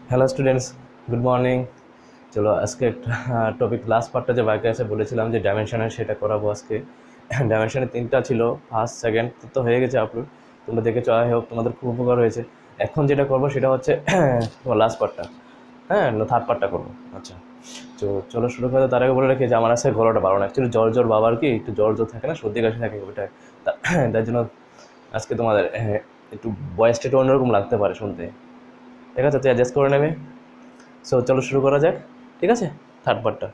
Hello students, good morning. চলো আজকে একটা টপিক লাস্ট পার্টটা যে বাকি আছে বলেছিলাম যে ডাইমেনশনের, সেটা করাবো আজকে। ডাইমেনশনের 3টা ছিল, ফার্স্ট সেকেন্ড তো হয়ে গেছে আপলোড, তোমরা দেখেছো। আই হোপ তোমাদের খুব উপকার হয়েছে। এখন যেটা করবো সেটা হচ্ছে তোমার লাস্ট পার্টটা, হ্যাঁ থার্ড পার্টটা করবো। আচ্ছা, তো চলো শুরু করে। তার আগে বলে রাখি যে আমার আজকে গলাটা ভালো না, অ্যাকচুয়ালি জ্বর বাবার কি একটু জ্বর থাকে না, সর্দি কাশি থাকে ওইটা, তার জন্য আজকে তোমাদের একটু ভয়েসটা একটু অন্যরকম লাগতে পারে শুনতে, ঠিক আছে? তো অ্যাডজাস্ট করে নেবে। সো চলো শুরু করা যাক, ঠিক আছে? থার্ড পার্টটা।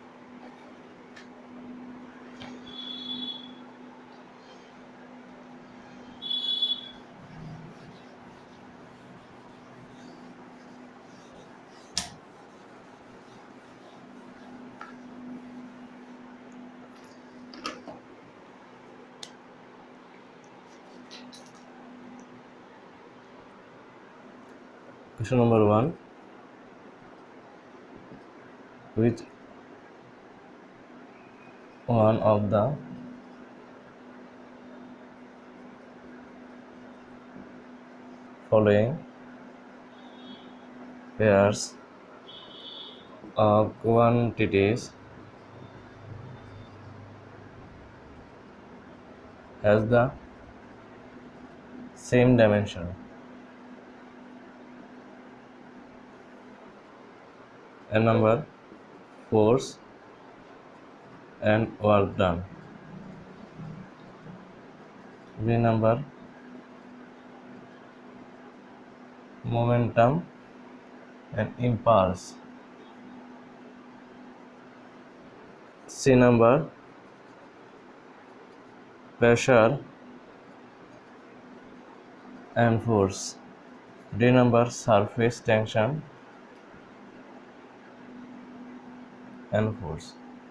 Question number 1. Which one of the following pairs of quantities has the same dimension? A number, force and work done. B number, momentum and impulse. C number, pressure and force. D number, surface tension and force.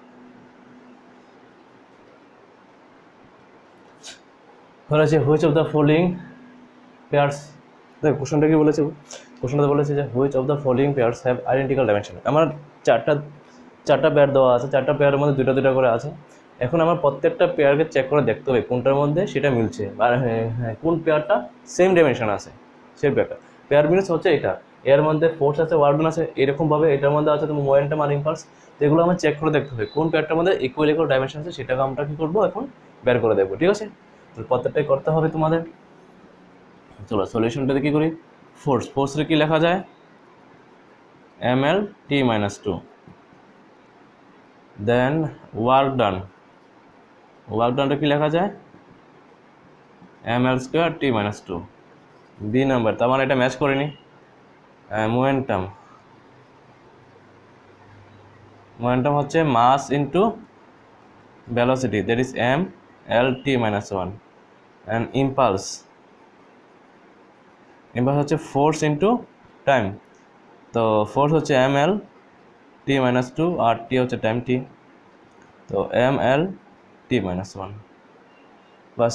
বলেছে which of the following pairs, দেখ কোশ্চেনটা কি বলেছে, কোশ্চেনটা বলেছে যে which of the following pairs have identical dimension. আমার চারটা পেয়ার দেওয়া আছে, চারটা পেয়ারের মধ্যে দুটা করে আছে। এখন আমার প্রত্যেকটা পেয়ারকে চেক করে দেখতে হবে কোনটার মধ্যে সেটা মিলছে, আর কোন পেয়ারটা সেম ডাইমেনশন আছে সেই পেয়ারটা। পেয়ার মিনস হচ্ছে এটা, এর মধ্যে ফোর্স আছে, ওয়ার্ক ডান আছে, এরকমভাবে এটার মধ্যে আছে তোমার মোমেন্টাম আর ইম্পালস। তো এগুলো আমার চেক করে দেখতে হবে কোন পেয়ারটার মধ্যে ইকুয়াল ডাইমেনশন আছে, সেটাকে আমরা কী করবো এখন বের করে দেখবো, ঠিক আছে? তো প্রত্যেকটাই করতে হবে তোমাদের। চলো সলিউশনটাতে কী করি। ফোর্সে কী লেখা যায়, ml(t-2). দেন ওয়ার্ক ডানটা কী লেখা যায়, ml2(t-2). বি নাম্বার, তার মানে এটা ম্যাচ করিনি। মোমেন্টাম হচ্ছে mass into velocity, that is ml(t-1). And impulse হচ্ছে ফোর্স ইন্টু টাইম। তো ফোর্স হচ্ছে ml(t-2) আর টি হচ্ছে টাইম টি, তো ml(t-1). বাস।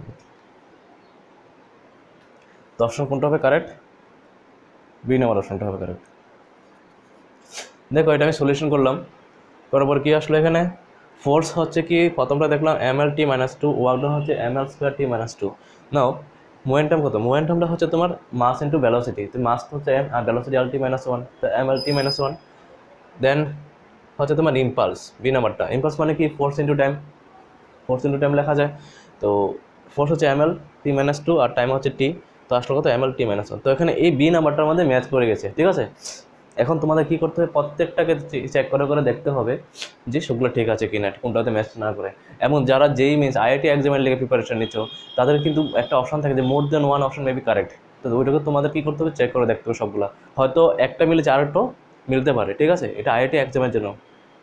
তো অপশন কোনটা হবে কারেক্ট? বি নাম্বার অপশনটা হবে কারেক্ট। দেখো এটা আমি সলিউশন করলাম, করার পর কী আসলো এখানে, ফোর্স হচ্ছে কি প্রথমটা দেখলাম ml(t-2), ওয়ার্ক ডান হচ্ছে ml2(t-2). নাও মোমেন্টাম কত, মোমেন্টামটা হচ্ছে তোমার মাস ইন্টু ভেলোসিটি, তো মাস হচ্ছে m আর ভেলোসিটি t-1, তো ml(t-1). দেন হচ্ছে তোমার ইম্পালস, বি নাম্বারটা। ইম্পালস মানে কি, ফোর্স ইন্টু টাইম লেখা যায়। তো ফোর্স হচ্ছে ml(t-2) আর টাইম হচ্ছে টি, তো আসলে কত ml(t-1). তো এখানে এই বি নাম্বারটার মধ্যে ম্যাচ করে গেছে, ঠিক আছে? এখন তোমাদের কী করতে হবে, প্রত্যেকটাকে চেক করে দেখতে হবে যে সেগুলো ঠিক আছে কিনা, কোনটাতে ম্যাচ না করে। এবং যারা JEE মেন্স IIT এক্সামের লেগে প্রিপারেশন নিচ্ছ, তাদের কিন্তু একটা অপশন থাকে যে more then one option may be correct. তো ওইটাকে তোমাদের কী করতে হবে, চেক করে দেখতে হবে সবগুলো, হয়তো একটা মিলেছে আরেকটাও মিলতে পারে, ঠিক আছে? এটা IIT এক্সামের জন্য।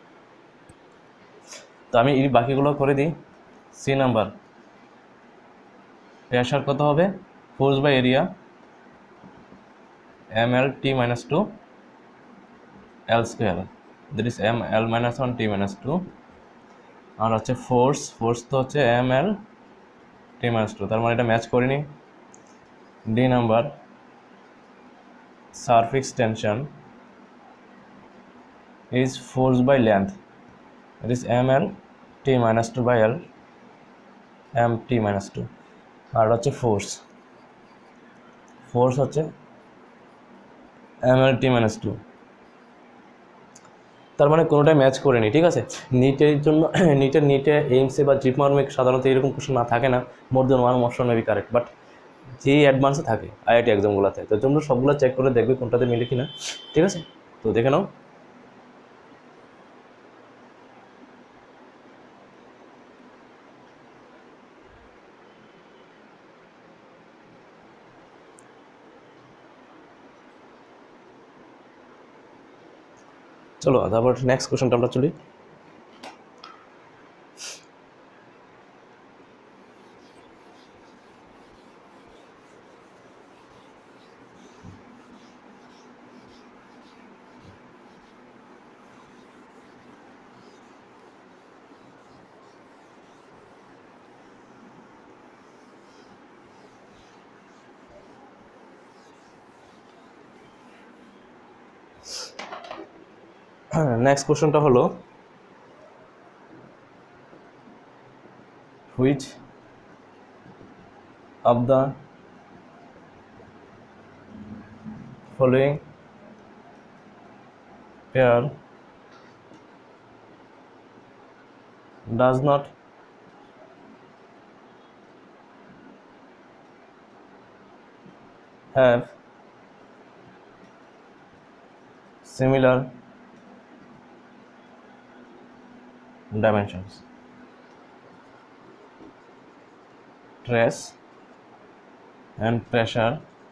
তো আমি এই বাকিগুলো করে দিই। সি নাম্বার, প্রেশার কত হবে, force by area ml(t-2) L2, that is ml-1(t-2). আর হচ্ছে ফোর্স তো হচ্ছে ml(t-2), তার মানে এটা ম্যাচ করিনি। D number, surface tension is force by length, that is ml(t-2) by L m(t-2). আর হচ্ছে ফোর্স হচ্ছে mlt minus 2, তার মানে কোনোটাই ম্যাচ করেনি, ঠিক আছে। নিটের জন্য নিটে এইমসে বা জিপমার সাধারণত এরকম কোশ্চেন না থাকে না, more then one option may be correct, but যেই অ্যাডভান্সে থাকে আইআইটি এক্সামগুলোতে, তো তোমরা সবগুলো চেক করে দেখবে কোনটাতে মিলে কিনা, ঠিক আছে। তো দেখে নাও। চলো তারপর নেক্সট কোশ্চেনটা আমরা চলি। নেক্সট কোশ্চেনটা হলো which of the following pair does not have similar dimensions? Stress and pressure,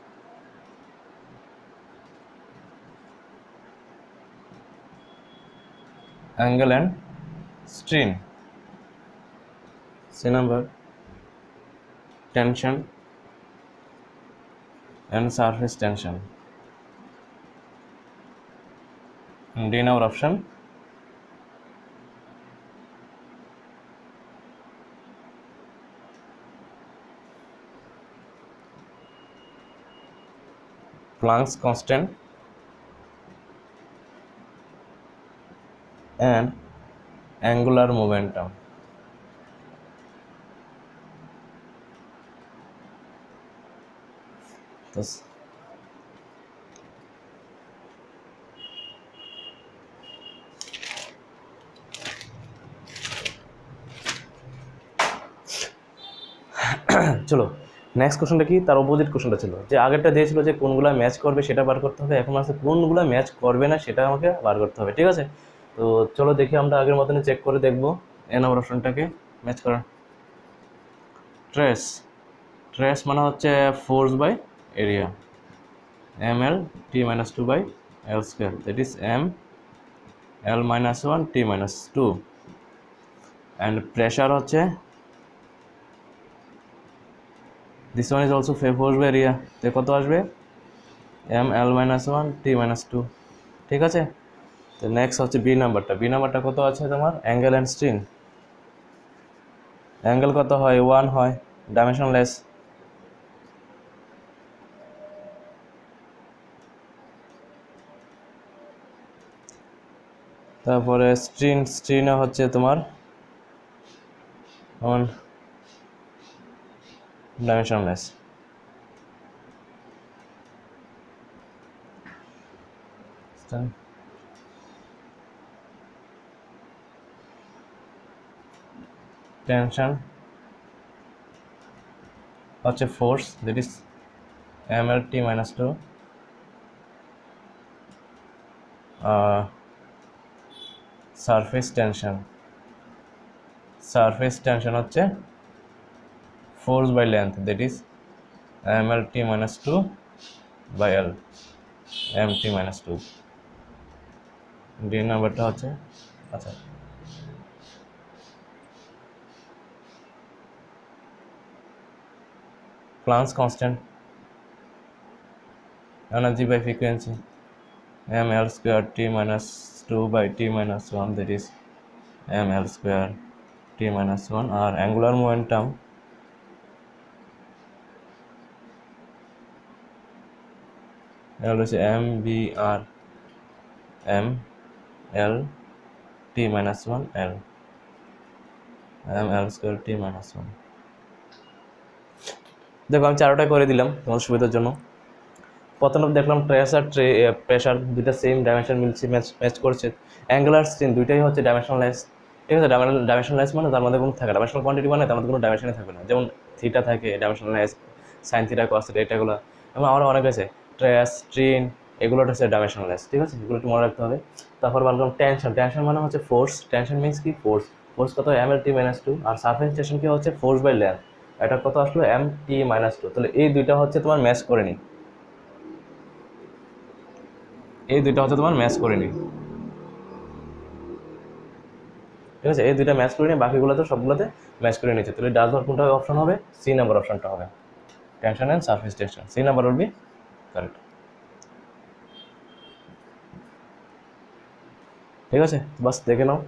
angle and strain. C number, tension and surface tension. D number option, Planck's constant and angular momentum. Thus, চলো next কোশ্চেনটা কি, তার opposite কোশ্চেনটা ছিল যে আগেরটা দিয়েছিল যে কোনগুলো ম্যাচ করবে সেটা বার করতে হবে, এখন আছে কোনগুলো ম্যাচ করবে না সেটা আমাকে বার করতে হবে, ঠিক আছে। তো চলো দেখি আমরা আগের মতনই চেক করে দেখবো এ নম্বর অপশনটাকে ম্যাচ করার। ট্রেস মানে হচ্ছে force by area, ml t minus 2 by l square, that is m l minus 1 t minus 2, and pressure হচ্ছে this one is also force by area, তো কত আসবে m l minus 1 t minus 2, ঠিক আছে। তো next হচ্ছে B নাম্বারটা কত আছে তোমার, অ্যাঙ্গেল অ্যান্ড স্ট্রেন। অ্যাঙ্গেল কত হয় 1 হয়, ডাইমেনশনলেস। তারপরে স্ট্রেন হচ্ছে তোমার ডাইমেনশনলেস। টেনশন হচ্ছে force, that is ml t minus 2, surface tension হচ্ছে force by length, that is ml t minus 2 by l m t minus 2। D নাম্বারটা হচ্ছে আচ্ছা Planck's constant, energy by frequency, ml square t minus 2 by t minus 1, that is ml square t minus 1, or angular momentum হচ্ছে mbr m l t minus 1 l ml square t minus 1। দেখো আমি চারোটা করে দিলাম তোমার সুবিধার জন্য। প্রথমে দেখলাম ট্রেস আর প্রেশার দুইটা সেম ডাইমেনশন মিলছে, ম্যাচ করছে। অ্যাঙ্গুলার স্ট্রেন দুইটাই হচ্ছে ডাইমেনশনলেস, ঠিক আছে। ডাইমেনশনলেস মানে তার মধ্যে কোনো থাকে ডাইমেনশনাল কোয়ান্টিটি মানে তার মধ্যে কোনো ডাইমেনশনই থাকবে না, যেমন থিটা থাকে dimensionless, sine theta cos theta এটাগুলো, এবং আরও অনেক আছে ট্রেস স্ট্রেন, এগুলো হচ্ছে ডাইমেনশনলেস, ঠিক আছে। এগুলো একটু মনে রাখতে হবে। তারপর বললাম টেনশন, টেনশন মানে হচ্ছে ফোর্স, টেনশন মিনস কি ফোর্স, ফোর্স কত mlt-2, আর সারফেস টেনশন কি হচ্ছে ফোর্স বাই লেন্থ, এটা কত আসলো mt-2। তাহলে এই দুইটা হচ্ছে তোমার ম্যাচ করে নি, এই দুইটা হচ্ছে তোমার ম্যাচ করে নি, ঠিক আছে। এই দুইটা ম্যাচ করে নিয়ে বাকিগুলোতে সবগুলোতে ম্যাচ করে নিচ্ছে। তাহলে ডাজ নট কোনটা অপশন হবে, সি নাম্বার অপশনটা হবে, tension and surface tension, C number will be correct, ঠিক আছে। বাস দেখে নাও।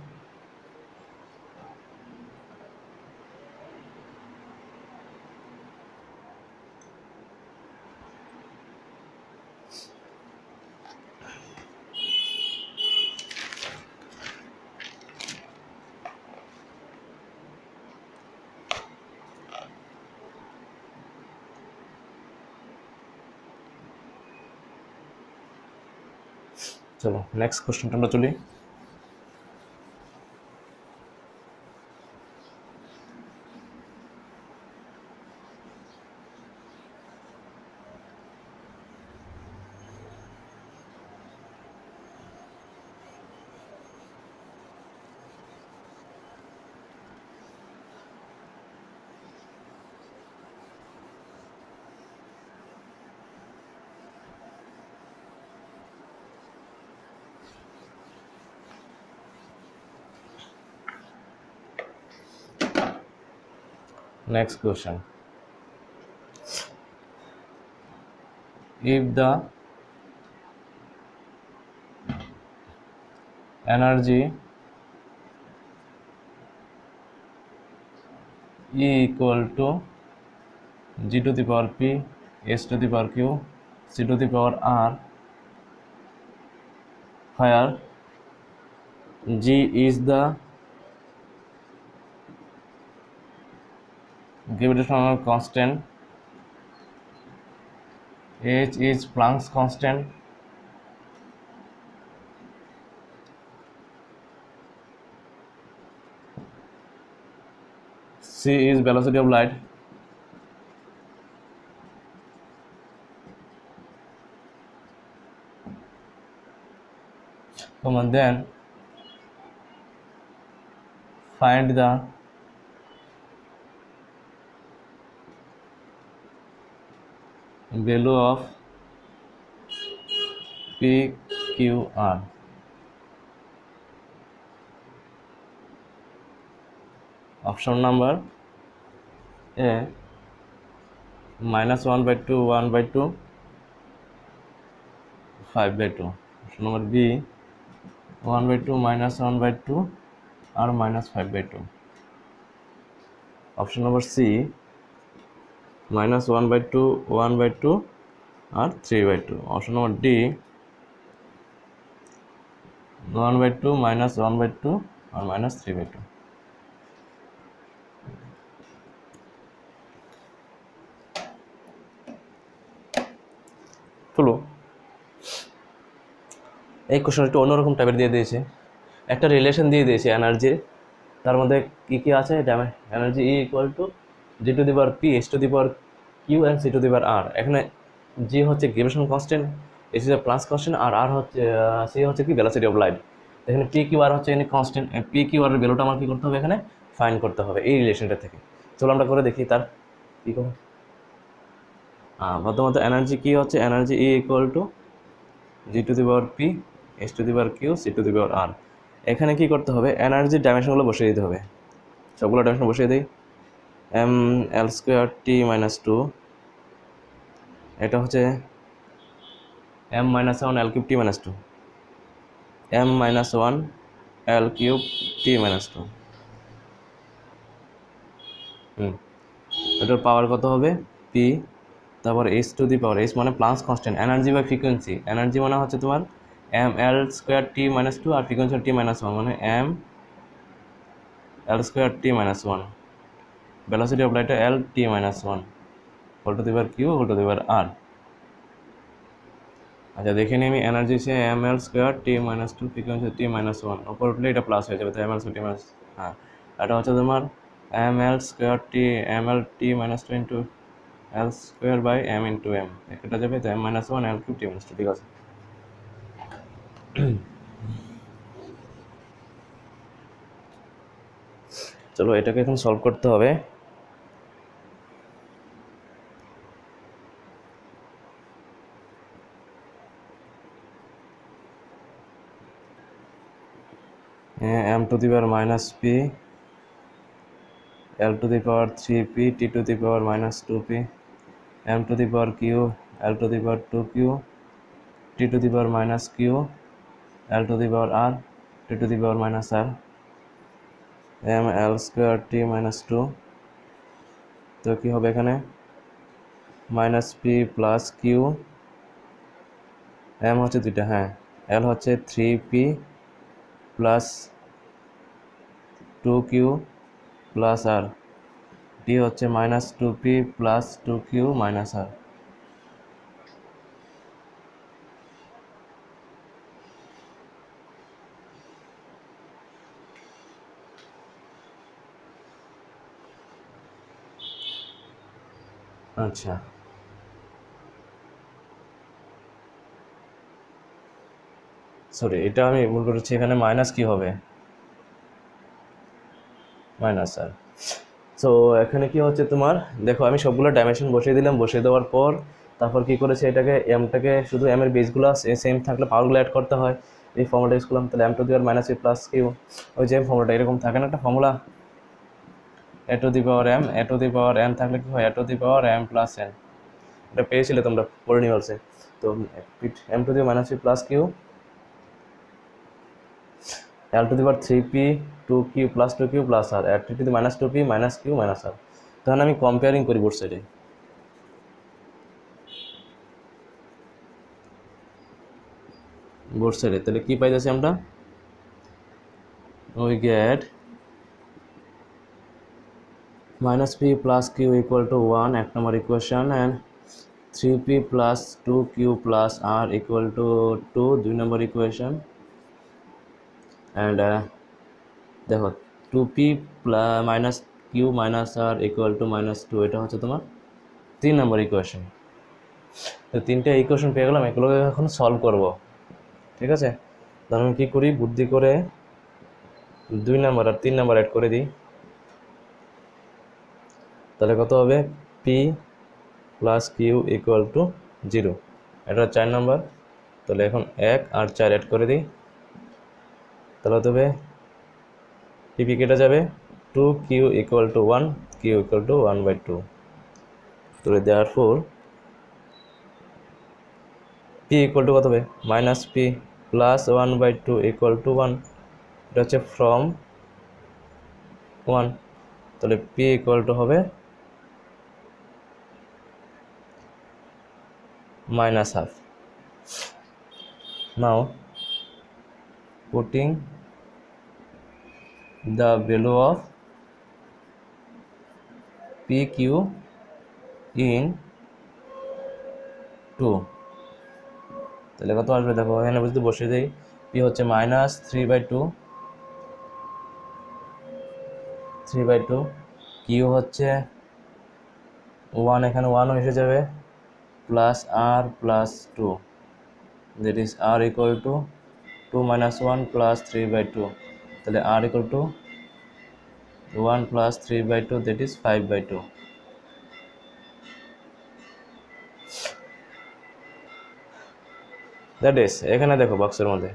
চলো নেক্সট কোশ্চেনটা আমরা চলি। Next question. If the energy E equal to G to the power P, S to the power Q, C to the power R, where G is the gravitational constant, H is Planck's constant, C is velocity of light, and then find the value of PQR. Option number A -1/2, 1/2, 5/2. Option number B 1/2, -1/2, or -5/2. Option number C -1/2, 1/2, or 3/2. Option number D 1/2, -1/2, or -3/2. চলো এই question একটু অন্যরকম টাইপের দিয়ে দিয়েছে, একটা relation দিয়ে দিয়েছে এনার্জির, তার মধ্যে কী কী আছে, energy E equal to G to the power P, S to the power Q, and C to the power R. এখানে জি হচ্ছে gravitation constant, S is plus constant, আর আর হচ্ছে সি হচ্ছে কি ভেলোসিটি অফ লাইট। এখানে P Q R হচ্ছে এখানে constant, P Q আর এর ভ্যালুটা আমার কী করতে হবে এখানে ফাইন্ড করতে হবে এই রিলেশনটা থেকে। চলো আমরা করে দেখি তার কী করবো। প্রথমত এনার্জি কী হচ্ছে, energy E equal to G to the power P, S to the power Q, C to the power R. এখানে কী করতে হবে, এনার্জির ডাইমেনশনগুলো বসিয়ে দিতে হবে, সবগুলো ডাইমেনশন বসিয়ে দিই। m(L²T-2), এটা হচ্ছে m-1 L³ T-2, m-1 L³ T-2। এটার পাওয়ার কত হবে পি, তারপর S to the power, S মানে plus constant, energy by frequency, energy মানে হচ্ছে তোমার mL²T-2 আর ফ্রিকোয়েন্সি T-1 মানে mL²T-1, velocity of light L T-1, whole to the power Q, whole to the power R. আচ্ছা দেখে নিই আমি, এনার্জি সে ml square T minus two, frequency T minus one, ওপর উঠলে এটা প্লাস হয়ে যাবে, তো ml স্কোয়ার টি মাইনাস, হ্যাঁ এটা হচ্ছে তোমার ml square T ml T minus two into L square by M into M, এটা যাবে তো M minus one L cube T minus two, ঠিক আছে। চলো এটাকে এখন সলভ করতে হবে। m to the power minus P, l to the power three P, T to the power minus two P, m to the power Q, l to the power two Q, T to the power minus Q, l to the power R, T to the power minus R, M L square T minus two, তো কী হবে এখানে minus P plus Q, M হচ্ছে দুইটা, হ্যাঁ L হচ্ছে three P plus two Q plus R, T হচ্ছে minus two P plus two Q minus R. আচ্ছা সরি এটা আমি ভুল করেছি, এখানে মাইনাস কি হবে, মাইনাস আর। সো এখানে কি হচ্ছে তোমার, দেখো আমি সবগুলো ডাইমেনশন বসিয়ে দিলাম, বসিয়ে দেওয়ার পর তারপর কি করেছে, এটাকে এমটাকে শুধু এম এর বেসগুলো সেম থাকলে পাওয়ারগুলো অ্যাড করতে হয়, এই ফর্মুলাটা ইউজ করলাম, তাহলে M to the power minus P plus Q, ওই যে ফর্মুলাটা এরকম থাকে না একটা formula, A to the power M, A to the power N থাকলে কি হয় A to the power M plus N, এটা পেয়েছিলে তোমরা পড়ে নিয়ে। তো M to the minus P plus Q, L to the power three P two Q plus two Q plus R, L to the minus two p minus q minus r. তখন আমি comparing করি board সাইডে, তাহলে কি পাইতেছি আমরা, we get minus p plus q equal to 1 এক number equation, and 3p plus 2q plus r equal to 2 দুই নম্বর ইকুয়েশন, and দেখো 2p minus q minus r equal to minus 2, এটা হচ্ছে তোমার 3 নম্বর ইকুয়েশন। তো তিনটে ইকুয়েশন পেয়ে গেলাম, এগুলোকে এখন সলভ করব, ঠিক আছে। তাহলে আমি কী করি, বুদ্ধি করে 2 নম্বর আর 3 নম্বর অ্যাড করে দিই, তাহলে কত হবে p plus q equal to 0, এটা 4 নম্বর, তাহলে এখন 1 আর 4 অ্যাড করে দিই, তাহলে তবে পিপি কেটে যাবে, 2q equal to 1, q equal to 1/2, তাহলে দেয়ারফর p ইকুয়াল টু কত হবে minus P plus 1/2 equal to 1, এটা হচ্ছে ফ্রম 1, তাহলে p ইকুয়াল টু হবে minus half. Now putting the value of PQ in 2, তাহলে কত আসবে দেখো, এখানে বুঝতে বসিয়ে দিই, p হচ্ছে মাইনাস 3/2, q হচ্ছে 1, এখানে 1 এসে যাবে, plus r plus 2, that is r equal to 2 minus 1 plus 3/2, তাহলে r equal to 1 plus 3/2, that is 5/2। That is, এখানে দেখো বক্সের মধ্যে,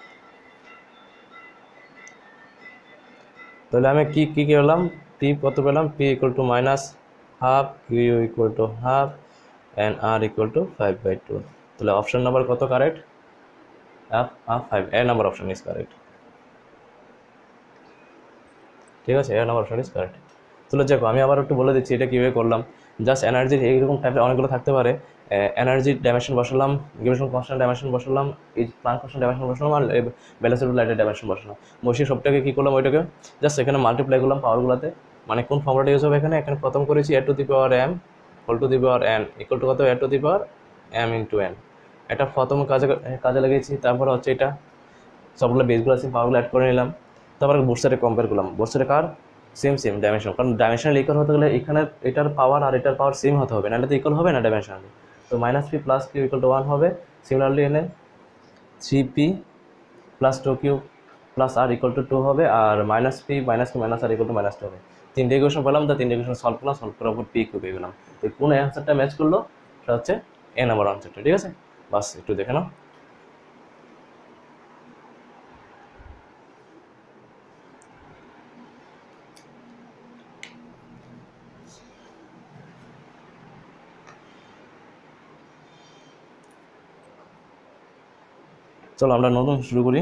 তাহলে আমি কি কি করলাম, পি কত পেলাম, p equal to minus half, q equal to half, and r equal to 5/2, তাহলে অপশন নাম্বার কত correct, F5, A number option is correct, ঠিক আছে, A number option is correct. তাহলে দেখো আমি আবার একটু বলে দিচ্ছি এটা কীভাবে করলাম, জাস্ট এনার্জির এইরকম টাইপের অনেকগুলো থাকতে পারে, এনার্জির ডাইমেনশন বসালাম, গ্রেভিটেশন কনস্ট্যান্ট ডাইমেনশন বসালাম, এই প্লাঙ্ক কনস্ট্যান্ট ডাইমেনশন বসালাম, আর ভেলোসিটি লাইটের ডাইমেনশন বসালাম, বসিয়ে সবটাকে কী করলাম, ওইটাকে জাস্ট এখানে মাল্টিপ্লাই করলাম পাওয়ারগুলোতে, মানে কোন ফর্মুলাটা ইউজ হবে এখানে প্রথম করেছি a to the power m whole to the power n equal to কত, a to the power m into n, এটা প্রথম কাজে লাগিয়েছি, তারপর হচ্ছে এটা সবগুলো বেসগুলো আছে পাওয়ারগুলো অ্যাড করে নিলাম, তারপর বোথ সাইডে কম্পেয়ার করলাম। বোথ সাইডে কার সেম ডাইমেনশন, কারণ ডাইমেনশনাল ইকুয়াল হতে গেলে এখানে এটার পাওয়ার আর এটার পাওয়ার সেম হতে হবে, নাহলে তো ইকুয়াল হবে না ডাইমেনশনালি। তো -p + q = 1 হবে। সিমিলারলি এনে 3p + 2q + r = 2 হবে, আর -p - q - r = -2 হবে। তিনটে ইকুয়েশন পেলাম, তো তিনটে ইকুয়েশন সলভ করলাম, সলভ করার পর p q পেয়ে গেলাম। তো কোন অ্যান্সারটা ম্যাচ করলো সেটা হচ্ছে এ নাম্বার আনসারটা। ঠিক আছে, বাস একটু দেখে নাও। চলো আমরা নতুন শুরু করি।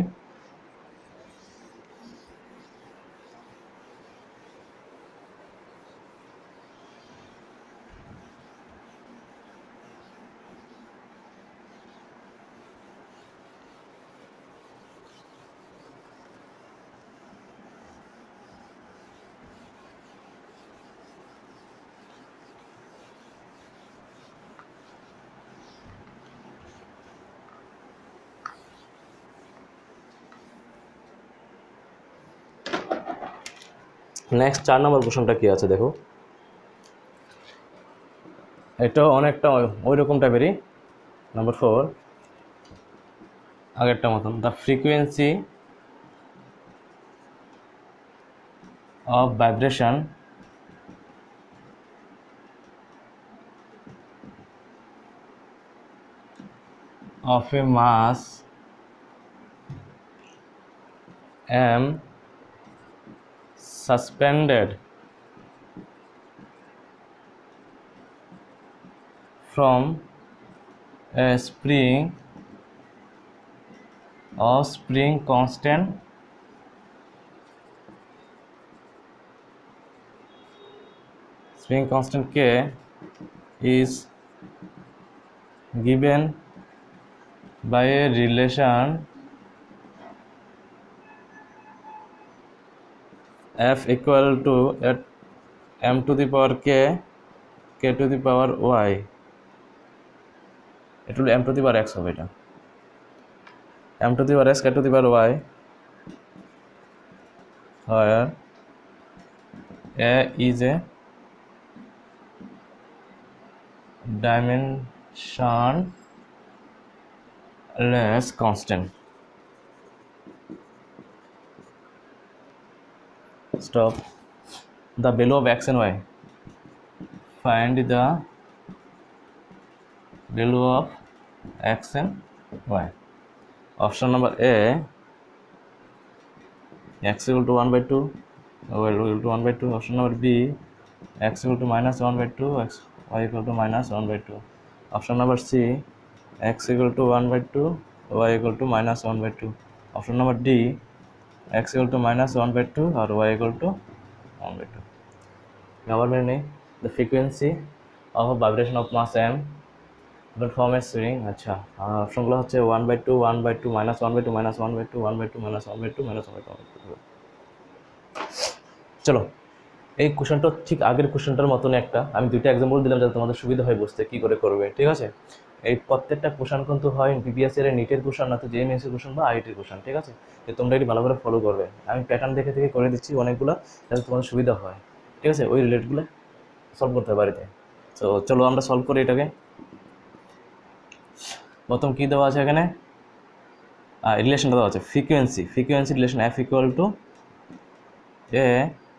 নেক্সট 4 নম্বর কোশ্চেনটা কি আছে দেখো, এটাও অনেকটা ওই রকম টাইপেরই। নাম্বার 4 আগেরটা মতন, the frequency of vibration of a mass m suspended from a spring of spring constant k is given by a relation f equal to at m to the power k to the power y, it will m to the power x হবে, এটা m to the power x k to the power y, where a is a dimensionless constant. Stop. The value of x and y. Find the value of x and y. Option number A, x equal to 1/2, y equal to 1/2. Option number B, x equal to -1/2, y equal to -1/2. Option number C, x equal to 1/2, y equal to -1/2. Option number D, x equal to -1/2 or y equal to 1/2. Number meaning the frequency of a vibration of mass m will form a string. আচ্ছা, অপশনগুলো হচ্ছে 1/2, 1/2, -1/2, -1/2, 1/2, -1/2, -1/2। চলো, এই কোশ্চেনটা ঠিক আগের কোশ্চেনটার মতন একটা, আমি দুইটা এক্সাম্পল দিলাম যাতে তোমাদের সুবিধা হয় বুঝতে কী করে করবে। ঠিক আছে, এই প্রত্যেকটা কোশ্চেন কিন্তু হয় বিবিএস এর নিটের কোশ্চেন, না তো জেএমএস এর কোশ্চেন বা আইআইটির কোশ্চেন। ঠিক আছে, তো তোমরা এটি ভালো করে ফলো করবে। আমি প্যাটার্ন দেখে করে দিচ্ছি অনেকগুলো, যাতে তোমাদের সুবিধা হয়। ঠিক আছে, ওই রিলেটগুলো সলভ করতে হবে বাড়িতে। তো চলো আমরা সলভ করি এটাকে। প্রথম কী দেওয়া আছে এখানে, রিলেশনটা দেওয়া আছে frequency relation f equal to a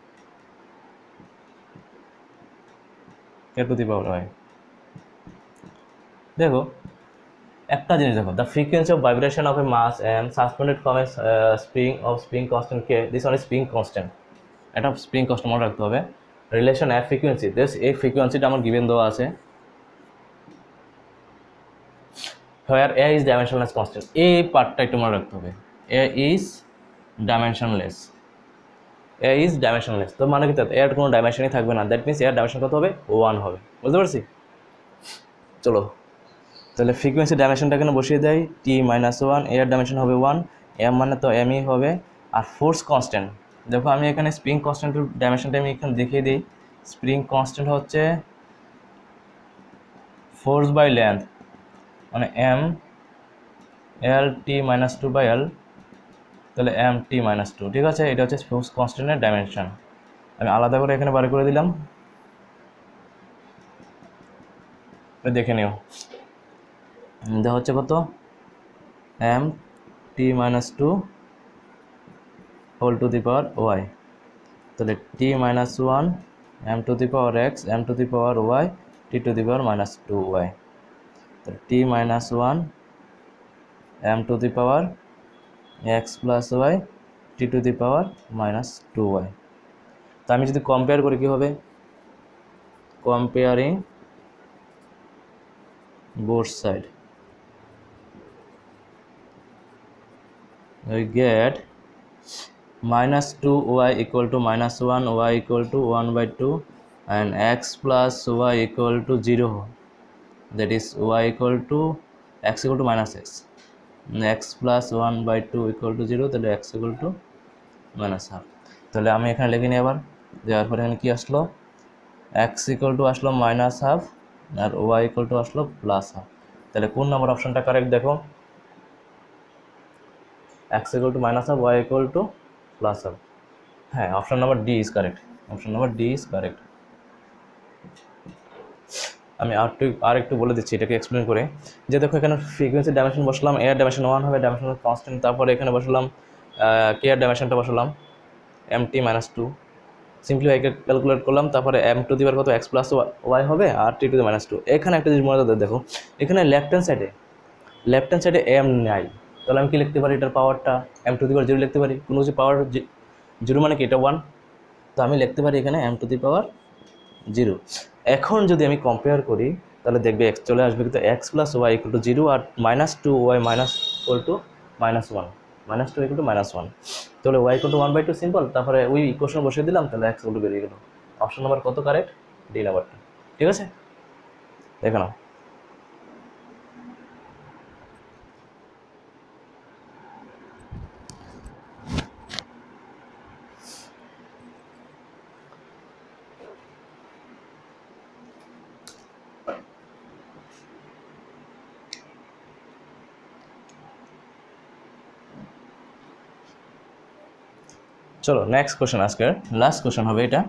to the power y. দেখো একটা জিনিস দেখো, the frequency of vibration of a mass m suspended from a spring constant k, this one is spring constant, এটা স্প্রিং কনস্ট্যান্ট মনে রাখতে হবে। Relation F frequency, this এই ফ্রিকোয়েন্সিটা আমার গিভেন দেওয়া আছে, where a is dimensionless constant, এই পার্টটা একটু মনে রাখতে হবে, a is dimensionless, তো মানে কি এর কোনো ডাইমেনশনই থাকবে না, দ্যাট মিনস এর ডাইমেনশন কত হবে, 1 হবে। বুঝতে পারছি? চলো তাহলে ফ্রিকোয়েন্সি ডাইমেনশনটা এখানে বসিয়ে দেয়, t-1, এর ডাইমেনশন হবে 1, m মানে তো mই হবে। আর ফোর্স কনস্ট্যান্ট, দেখো আমি এখানে স্প্রিং কনস্ট্যান্টের ডাইমেনশনটা আমি এখানে দেখিয়ে দিই। স্প্রিং কনস্ট্যান্ট হচ্ছে ফোর্স বাই লেন্থ, মানে m l t minus two by l, তাহলে এম টি মাইনাস টু। ঠিক আছে, এটা হচ্ছে ফোর্স কনস্ট্যান্টের ডাইমেনশন। আমি আলাদা করে এখানে বার করে দিলাম, দেখে নিও। এটা হচ্ছে কত, m t minus two whole to the power y, তাহলে t minus one m to the power x m to the power y t to the power minus two y, তাহলে t minus one m to the power x plus y t to the power minus two y. তো আমি যদি compare করি কী হবে, comparing both side we get minus 2y equal to minus 1, y equal to 1 by 2 and x plus y equal to 0, that is y equal to x equal to minus x, x plus 1 by 2 equal to 0, তাহলে x equal to minus half। তাহলে আমি এখানে লিখে নিই আবার, দেওয়ার পরে এখানে কি আসলো, x equal to আসলো মাইনাস হাফ আর y equal to আসলো প্লাস হাফ। তাহলে কোন নাম্বার অপশনটা কারেক্ট দেখো, x equal to minus half, y equal to plus half। হ্যাঁ, option number D is correct, option number D is correct. আমি আরেকটু বলে দিচ্ছি এটাকে এক্সপ্লেন করে, যে দেখো এখানে ফ্রিকোয়েন্সি ডাইমেনশন বসলাম, এর ডাইমেনশন 1 হবে, ডাইমেনশন কনস্ট্যান্ট, তারপরে এখানে বসলাম কে এর ডাইমেনশনটা বসলাম m t minus two, simply ওয়াইকে ক্যালকুলেট করলাম, তারপরে এম টু দি পাওয়ার কত এক্স প্লাস ওয়াই হবে আর টি টু দি মাইনাস টু। এখানে একটা জিনিস মনে রাখতে, দেখো এখানে লেফট হ্যান্ড সাইডে এম নাই, তাহলে আমি কি লিখতে পারি, এটার পাওয়ারটা m to the power zero লিখতে পারি, কোনো কিছু পাওয়ার জিরো মানে কি এটা 1, তো আমি লিখতে পারি এখানে m to the power zero. এখন যদি আমি কম্পেয়ার করি তাহলে দেখবে এক্স চলে আসবে, কিন্তু x plus y equal to zero আর minus two y minus equal to minus one, minus two equal to minus one, তাহলে ওয়াই ইকুয়াল টু 1/2 সিম্পল, তারপরে ওই ইকুয়েশন বসিয়ে দিলাম, তাহলে এক্স ইকুয়াল টু বেরিয়ে গেল। অপশন নাম্বার কত কারেক্ট, ডি নাম্বারটা। ঠিক আছে, দেখে নাও। চলো নেক্সট কোশ্চেন, আজকের লাস্ট কোশ্চেন হবে এটা।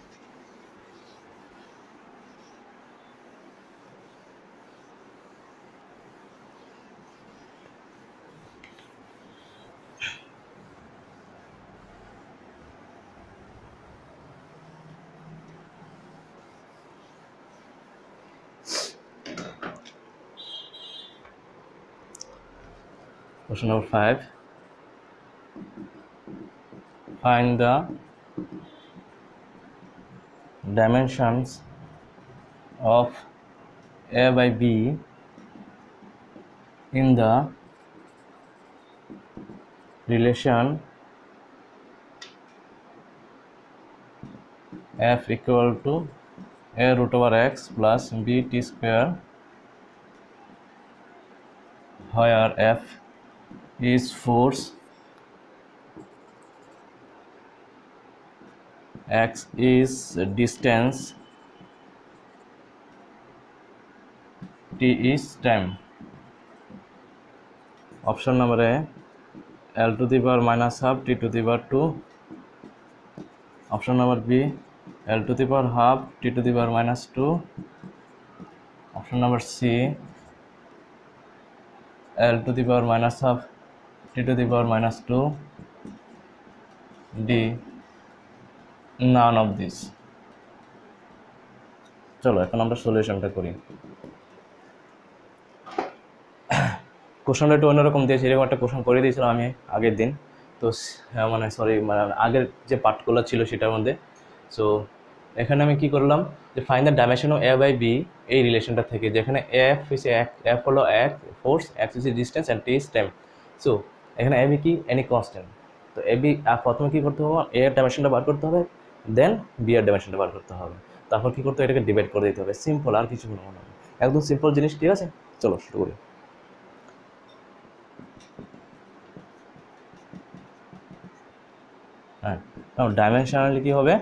Question number 5. Find the dimensions of A by B in the relation f equal to a root over x plus b t square, where f is force, x is distance, t is time. Option number A, L to the power minus half t to the power 2. Option number B, L to the power half t to the power minus 2. Option number C, L to the power minus half t to the power minus 2. D, none of this. চলো এখন আমরা সলিউশনটা করি। কোশ্চেনটা একটু অন্যরকম দিয়েছি, এরকম একটা কোশ্চেন করে দিয়েছিলাম আমি আগের দিন, তো মানে আগের যে পার্টগুলো ছিল সেটার মধ্যে। সো এখানে আমি কি করলাম, যে find the dimension of a by b, এই রিলেশনটা থেকে, যেখানে এফ হচ্ছে এফ হলো এক ফোর্স, এক্স হচ্ছে distance and t is time. So এখানে এ বি কি, এনি কনস্ট্যান্ট। তো এ বি প্রথমে কী করতে হবে, এ এর ডাইমেনশনটা বার করতে হবে, দেন বি এর ডাইমেনশনটা বার করতে হবে, তারপর কী করতে হবে, এটাকে ডিভাইড করে দিতে হবে। সিম্পল, আর কিছু মনে হয় একদম সিম্পল জিনিস। ঠিক আছে, চলো শুরু করি। হ্যাঁ, ডাইমেনশনালি কী হবে,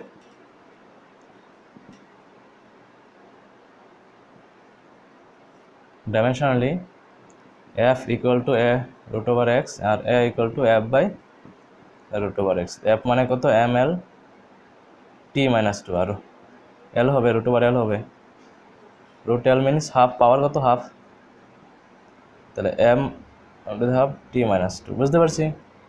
dimensionally f equal to a root over x আর a equal to f by root over x। f মানে কত ml t মাইনাস টু, আর l হবে রুট ওভার l হবে, root l means half, power কত half, তাহলে m half t minus two, বুঝতে পারছি।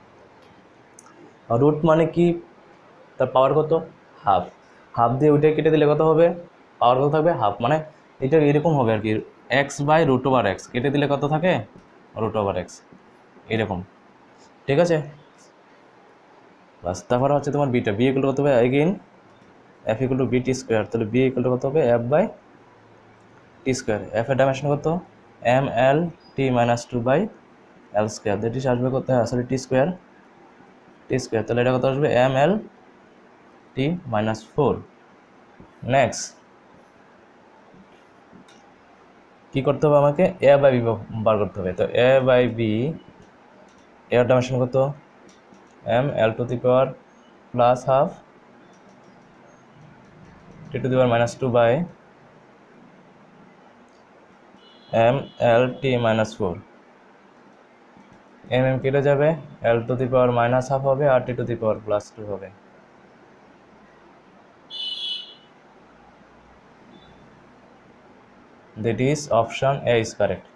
রুট মানে কি, তার পাওয়ার কত হাফ, হাফ দিয়ে ওইটা কেটে দিলে কত হবে, পাওয়ার কত থাকবে হাফ, মানে এটা এরকম হবে আর কি, x by root over x, কেটে দিলে কত থাকে রুট ওভার এক্স, এরকম, ঠিক আছে। বাস, তারপরে হচ্ছে তোমার বিটা, বি ইকুয়াল কত হবে again f equal to b t square, তাহলে বি ইকুয়াল কত হবে f by t square, f এর ডাইমেনশন কত m l t minus two by l square, that is আসবে কত, সরি টি স্কোয়ার, তাহলে এটা কত আসবে m l t minus four. Next কী করতে হবে আমাকে, এ বাই বি বার করতে হবে, তো এ বাই বি এর ডাইমেনশন কত m l to the power plus half t to the power minus two by m l t minus four, m কেটে যাবে, l to the power minus half হবে আর টি to the power plus two হবে। That is option A is correct.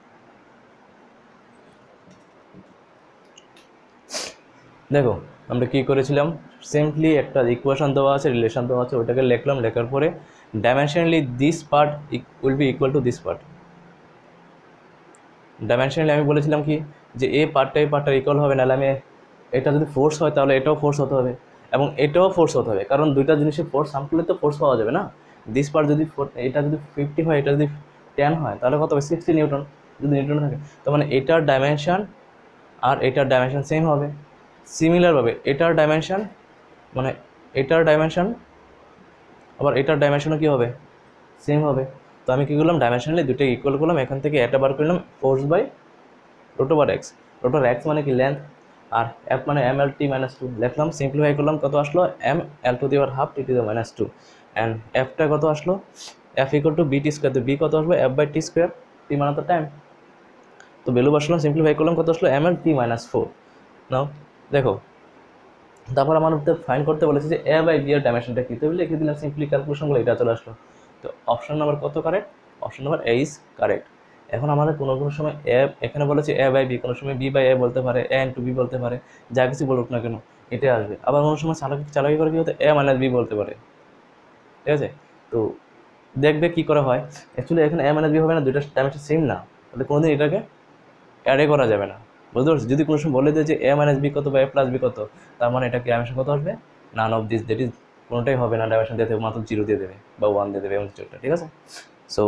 দেখো আমরা কি করেছিলাম, simply একটা ইকুয়েশন দেওয়া আছে, রিলেশন দেওয়া আছে, ওটাকে লিখলাম, লেখার পরে dimensionally this part will be equal to this part. Dimensionally আমি বলেছিলাম কি যে এই পার্টটা ইকুয়াল হবে, নাহলে আমি এটা যদি ফোর্স হয় তাহলে এটাও ফোর্স হতে হবে এবং এটাও ফোর্স হতে হবে, কারণ দুইটা জিনিসের ফোর্স সাম করলে তো ফোর্স পাওয়া যাবে না। দিস পার্ট যদি এটা যদি 50 হয়, এটা যদি 10 হয়, তাহলে কত হবে 60 নিউটন, যদি নিউটন থাকে, তো মানে এটার ডাইমেনশন আর এটার ডাইমেনশন সেম হবে। সিমিলারভাবে এটার ডাইমেনশন মানে এটার ডাইমেনশন আবার এটার ডাইমেনশনও কী হবে, সেম হবে। তো আমি কী করলাম, ডাইমেনশনালি দুটো ইকুয়াল করলাম, এখান থেকে এটা বার করলাম force by root over x, root over x মানে কি লেন্থ, আর এফ মানে m l t minus two, লিখলাম, সিম্পলিফাই করলাম, কত আসলো m l to the power half t to the minus two, and এফটা কত আসলো f equal to b t square, তো বি কত আসবে f by t square, t মানে তো টাইম, তো ভ্যালু বসলাম, সিম্পলিফাই করলাম, কত আসলো m l t minus four. Now দেখো, তারপর আমাদের ফাইন্ড করতে বলেছে যে এ বাই বি এর ডাইমেনশনটা কী, তো লিখে দিলাম, সিম্পলি ক্যালকুলেশনগুলো এটা চলে আসলো। তো অপশন নাম্বার কত correct, option number A is correct. এখন আমাদের কোনো সময় এ, এখানে বলেছে এ বাই বি, কোনো সময় বি বাই এ বলতে পারে, এ ইন্টু বি বলতে পারে, যা কিছু বলুক না কেন এটাই আসবে। আবার কোনো সময় চালাকি করে কী হতে এ মাইনাস বি বলতে পারে, ঠিক আছে। তো দেখবে কী করা হয়, অ্যাকচুয়ালি এখানে এ মাইনাস বি হবে না, দুইটা ডাইমেনশন সেম না, তাহলে কোনোদিন এটাকে অ্যাডে করা যাবে না, বুঝতে পারছি। যদি কোনো সময় বলে দেয় যে এ মাইনাস বি কত বা এ প্লাস বি কত, তার মানে এটা কি ডাইমেনশন কত আসবে, none of this, that is কোনোটাই হবে না, ডাইমেনশন দিয়ে দেবে মাত্র 0 দিয়ে দেবে বা 1 দিয়ে দেবে, এমন কিছু একটা, ঠিক আছে। সো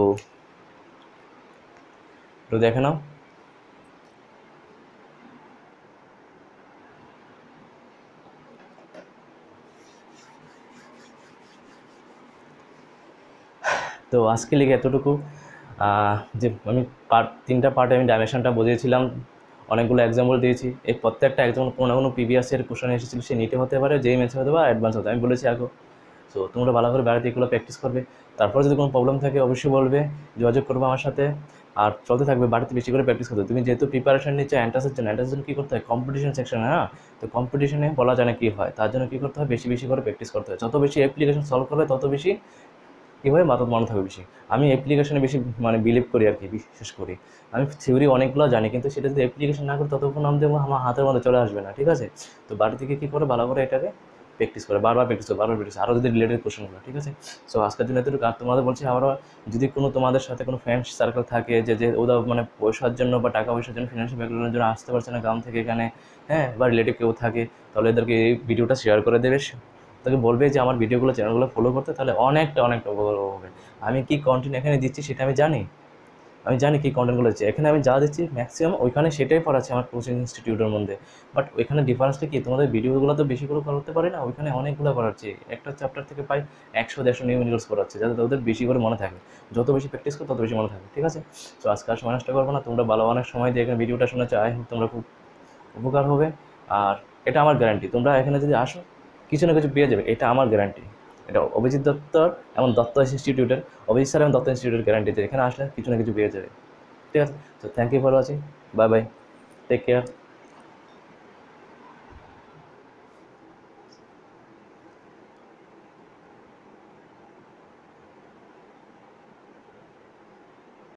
একটু দেখে নাও, তো আজকে লিখে এতটুকু, যে আমি তিনটা পার্টে আমি ডাইমেনশনটা বুঝিয়েছিলাম, অনেকগুলো এক্সাম্পল দিয়েছি, এই প্রত্যেকটা এক্সাম্পল কোনো না কোনো প্রিভিয়াসের কোশ্চেন এসেছিল, সে নিতে হতে পারে, যেই মেন্স হতে পারে, অ্যাডভান্স হতে, আমি বলেছি আগে। সো তোমরা ভালো করে বাড়িতে এগুলো প্র্যাকটিস করবে, তারপর যদি কোনো প্রবলেম থাকে অবশ্যই বলবে, যোগাযোগ করবে আমার সাথে, আর চলতে থাকবে, বাড়িতে বেশি করে প্র্যাকটিস করতে। তুমি যেহেতু প্রিপারেশন নিচ্ছ এন্ট্রান্সের জন্য, কী করতে হয়, কম্পিটিশন সেকশনে, হ্যাঁ, তো কম্পিটিশনে বলা যায় না কী হয়, তার জন্য কী করতে হয়, বেশি বেশি করে প্র্যাকটিস করতে হয়, যত বেশি অ্যাপ্লিকেশন সলভ করবে তত বেশি কীভাবে মাথা মনে থাকবে বেশি। আমি অ্যাপ্লিকেশনে বেশি বিলিভ করি আর কি, বিশ্বাস করি। আমি থিওরি অনেকগুলো জানি, কিন্তু সেটা যদি অ্যাপ্লিকেশন না করি ততক্ষণ আমার হাতের মধ্যে চলে আসবে না, ঠিক আছে। তো বাড়ি থেকে কী করে ভালো করে এটাকে প্র্যাকটিস করে, বারবার প্র্যাকটিস আরও যদি রিলেটেড কোশ্চেনগুলো, ঠিক আছে। সো আজকের জন্য এতটুকু। আর তোমাদের বলছি আবারও, যদি কোনো তোমাদের সাথে কোনো ফ্রেন্ডস সার্কেল থাকে যে ওরা পয়সার জন্য বা টাকা পয়সার জন্য, ফিনান্সিয়াল ব্যাকগ্রাউন্ডের জন্য আসতে পারছে না গ্রাম থেকে এখানে, হ্যাঁ, বা রিলেটিভ কেউ থাকে, তাহলে এদেরকে এই ভিডিওটা শেয়ার করে দেবে, তাকে বলবে যে আমার ভিডিওগুলো, চ্যানেলগুলো ফলো করতে, তাহলে অনেকটা উপকার হবে। আমি কী কন্টেন্ট এখানে দিচ্ছি সেটা আমি জানি কী কন্টেন্টগুলো দিচ্ছি এখানে, আমি যা দিচ্ছি ম্যাক্সিমাম ওইখানে সেটাই পড়াচ্ছি আমার কোচিং ইনস্টিটিউটের মধ্যে। বাট ওইখানে ডিফারেন্সটা কি, তোমাদের ভিডিওগুলো তো বেশি করে করতে পারি না, ওইখানে অনেকগুলো করাচ্ছি, একটা চ্যাপ্টার থেকে প্রায় 100-150 নিউ ভিডিওস করাচ্ছি, যাতে ওদের বেশি করে মনে থাকে, যত বেশি প্র্যাকটিস করো তত বেশি মনে থাকে, ঠিক আছে। তো আজকে আর সময় নষ্ট করবো না, তোমরা ভালো অনেক সময় দিয়ে এখানে ভিডিওটা শুনেছো, আই হোপ তোমরা খুব উপকার হবে। আর এটা আমার গ্যারান্টি, তোমরা এখানে যদি আসো কিছু না কিছু পেয়ে যাবে, এটা আমার গ্যারান্টি। এটা অভিজিৎ দত্তর এবং দত্ত ইনস্টিটিউটের, অভিজিৎ স্যার এবং দত্ত ইনস্টিটিউটের গ্যারান্টি, যে এখানে আসলে কিছু না কিছু পেয়ে যাবে। ঠিক আছে? তো thank you for watching, bye bye, take care.